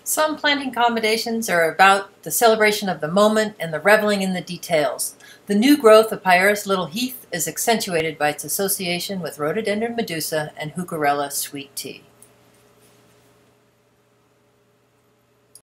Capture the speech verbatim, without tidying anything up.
Some planting combinations are about the celebration of the moment and the reveling in the details. The new growth of Pieris Little Heath is accentuated by its association with Rhododendron Medusa and Heucherella sweet tea.